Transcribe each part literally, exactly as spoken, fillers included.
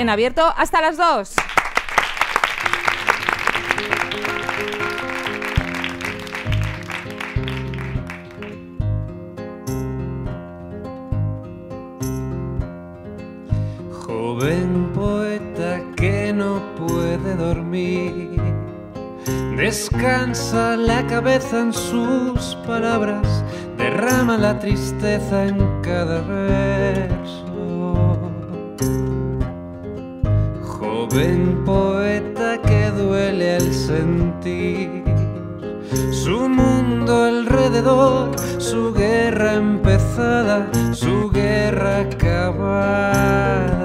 en abierto hasta las dos. Joven poeta que no puede dormir, descansa la cabeza en sus palabras, derrama la tristeza en cada verso. Joven poeta que duele al sentir su mundo alrededor, su guerra empezada, su guerra acabada.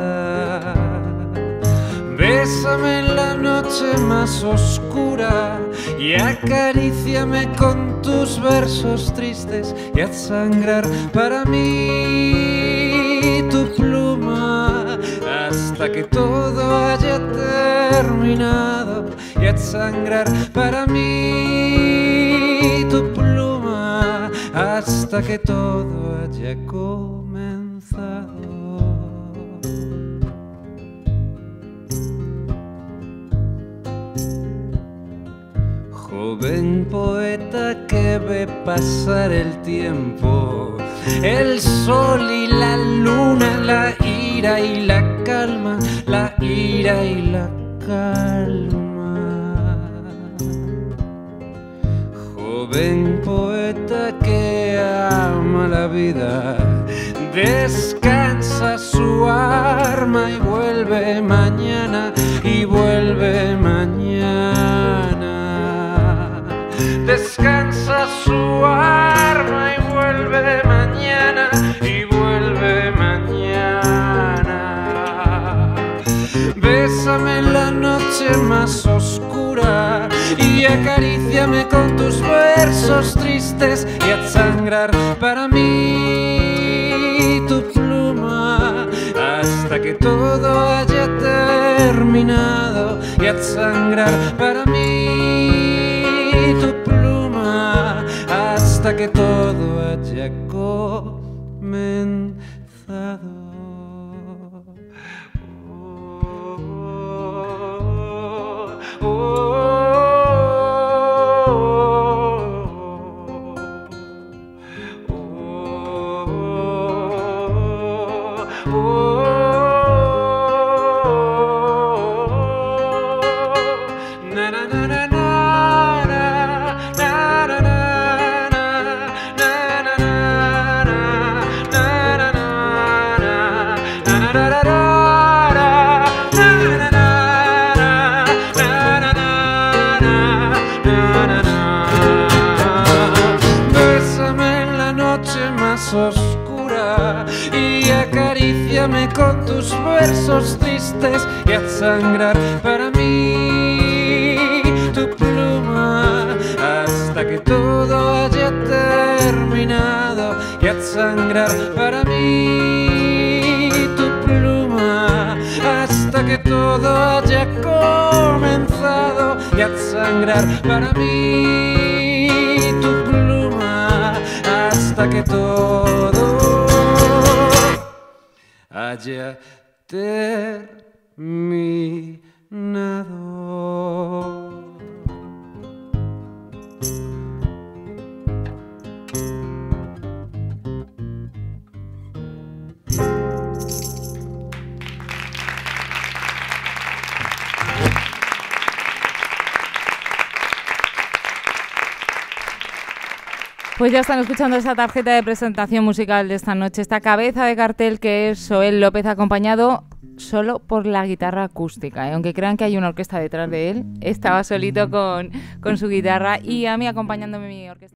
Bésame en la noche más oscura y acaríciame con tus versos tristes y haz sangrar para mí tu pluma hasta que todo haya terminado y haz sangrar para mí tu pluma hasta que todo haya comenzado. Joven poeta que ve pasar el tiempo, el sol y la luna, la ira y la calma, la ira y la calma. Joven poeta que ama la vida, descansa su arma y vuelve mañana, y vuelve mañana. Descansa su arma y vuelve mañana, y vuelve mañana. Bésame en la noche más oscura y acaríciame con tus versos tristes y haz sangrar para mí tu pluma hasta que todo haya terminado y haz sangrar para mí tu pluma hasta que todo haya comenzado. Oh, oh, oh, oh. Oscura y acaríciame con tus versos tristes y haz sangrar para mí tu pluma hasta que todo haya terminado y haz sangrar para mí tu pluma hasta que todo haya comenzado y haz sangrar para mí tu pluma hasta que todo haya terminado. Pues ya están escuchando esa tarjeta de presentación musical de esta noche, esta cabeza de cartel que es Soel López, acompañado solo por la guitarra acústica, ¿eh? Aunque crean que hay una orquesta detrás de él, estaba solito con, con su guitarra y a mí acompañándome mi orquesta.